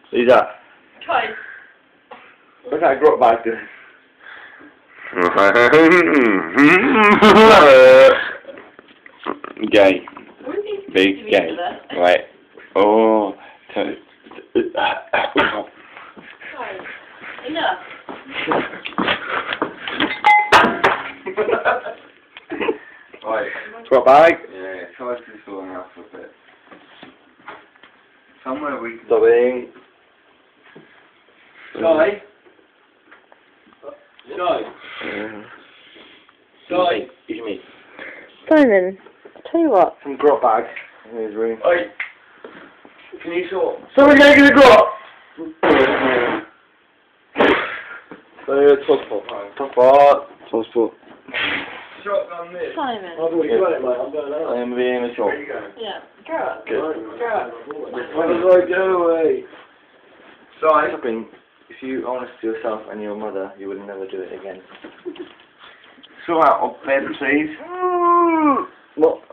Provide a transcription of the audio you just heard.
Who's that? Kai. What's that Grotbag doing? Gay. Big gay. Right. Oh. Kai. Enough. Right. Grotbag? Yeah, try to sort out a bit. Somewhere we can... Stopping. Shy? Shy? Shy? It's me. Simon, I'll tell you what. Some Grotbag in his room. Oi! Can you sort? Someone get the grot! Transport. Transport. Shotgun this. Simon. I've already got it, mate. I'm going out. I am being a shop. Where are you going? Yeah. Go up. Good. Go up. Where did I go away? Shy? Stopping. If you honest to yourself and your mother, you would never do it again. Sort out of bed, please. What?